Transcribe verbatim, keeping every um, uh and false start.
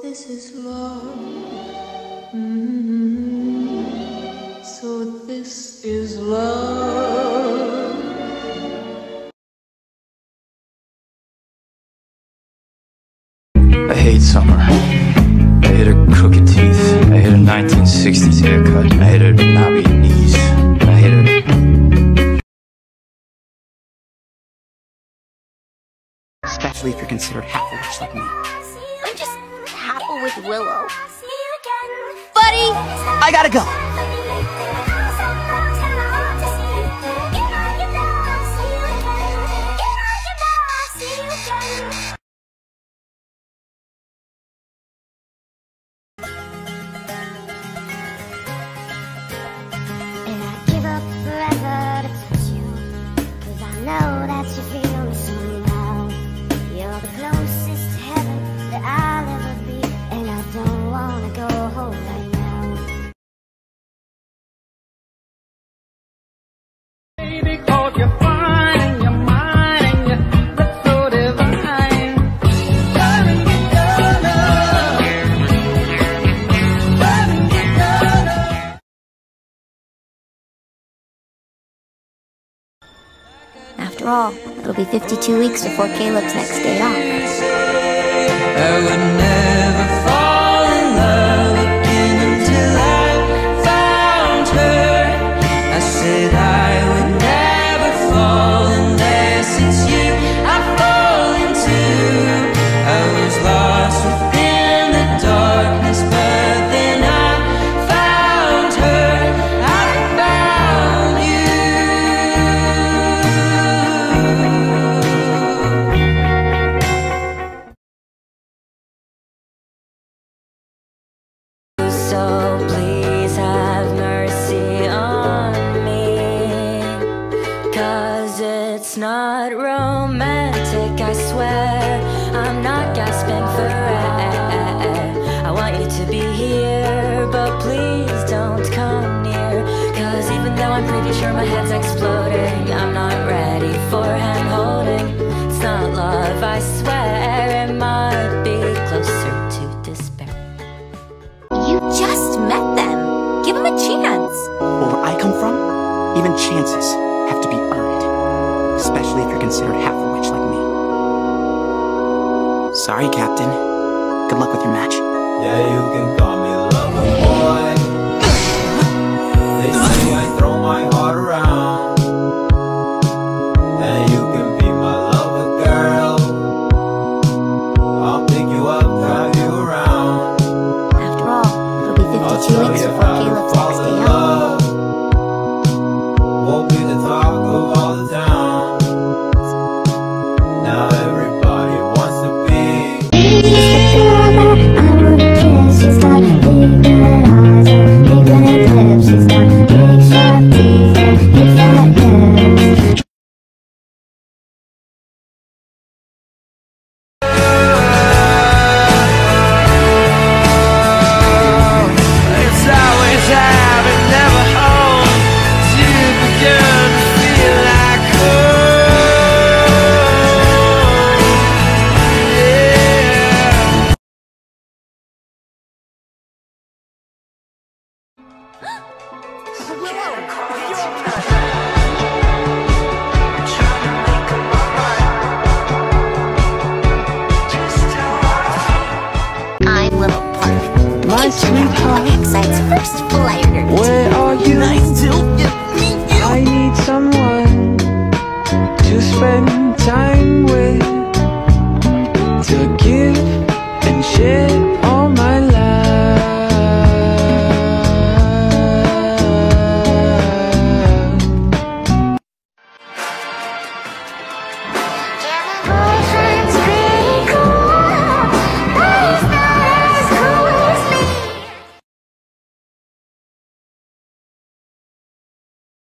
this is love. Mm-hmm. So this is love. I hate summer. I hate her crooked teeth. I hate her nineteen sixties haircut. I hate her knobby knees. I hate her. Especially if you're considered half a witch like me. I'm just half a with Willow. Buddy! I gotta go! And I'd give up forever to touch you, 'cause I know that you feel me somehow. You're the closest to heaven that I'll ever be, and I don't wanna go home right now. Baby, 'cause you're fine and you're mine and you look so divine. Darling, get done up. Darling, get done up. After all, it'll be fifty-two weeks before Caleb's next day off. I would never fall in love again until I found her. I said I would never fall unless it's you I fall into. I was lost within the darkness, but then I found her. I found you. So please have mercy on me, 'cause it's not romantic, I swear. I'm not gasping for air. I want you to be here, but please don't come near, 'cause even though I'm pretty sure my head's exploding, I'm not ready for hand holding. It's not love, I swear. It might be closer to despair. You just met them. Give them a chance. Well, where I come from, even chances have to be earned. Especially if you're considered half a witch like me. Sorry, Captain. Good luck with your match. Yeah, you can call me lover boy. They say I throw my heart around.